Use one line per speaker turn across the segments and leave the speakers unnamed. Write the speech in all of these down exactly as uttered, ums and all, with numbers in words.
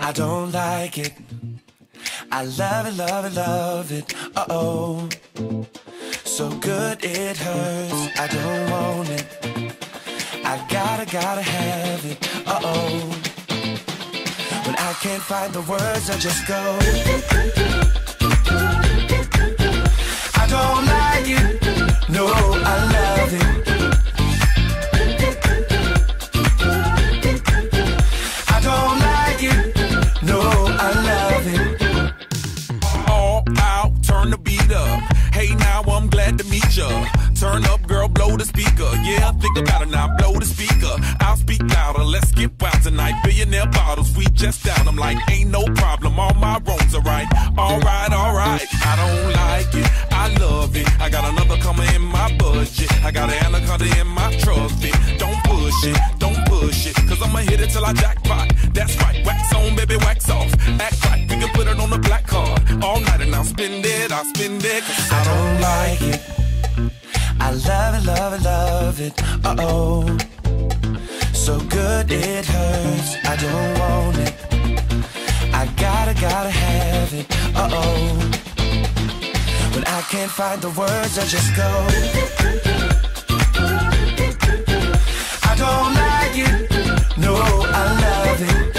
I don't like it. I love it, love it, love it. Uh-oh. So good it hurts. I don't want it. I gotta, gotta have it. Uh-oh. When I can't find the words, I just go. I don't like it. No, I love it. I don't like it. No, I love it.
All out, turn the beat up. Hey, now I'm glad to meet ya. Turn up, girl, blow the speaker. Yeah, think about it now, blow the speaker. I'll speak louder, let's get wild tonight. Billionaire bottles, we just down. I'm like, ain't no problem, all my wrongs are right. Alright, alright, I don't like it, I love it. I got another coming in my budget. I got an anaconda in my trusty. Don't push it, don't push it, cause I'ma hit it till I jackpot. That's right, wax on, baby, wax off. Act right, we can put it on the black card. All night and I'll spend it, I'll spend it. Cause I,
I don't like it. I love it, love it, love it. Uh-oh. So good it hurts. I don't want it. I gotta, gotta have it. Uh-oh. When I can't find the words, I just go. I don't like it. No, I love it.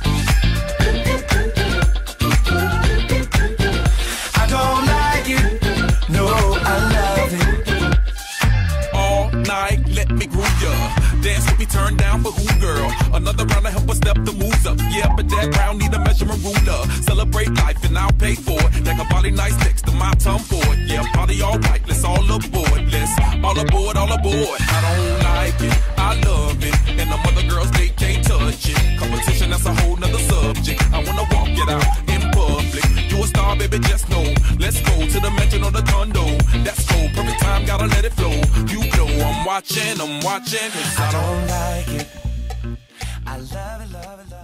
I don't like it. No, I love it.
Night, let me groove ya. Dance with me, turn down for who, girl? Another round to help us step the moves up. Yeah, but that round need a measurement ruler. Celebrate life and I'll pay for it. Like a body nice next to my tongue for it. Yeah, party all right, let's all aboard. Let's all aboard, all aboard. I don't like it, I love it. And the other girls, they can't touch it. Competition, that's a whole nother subject. I wanna walk it out in public. You a star, baby, just know. Let's go to the mansion or the condo. That's cool, perfect time, gotta let it flow. You know I'm watching, I'm watching. Cause
I don't like it. I love it, love it, love it.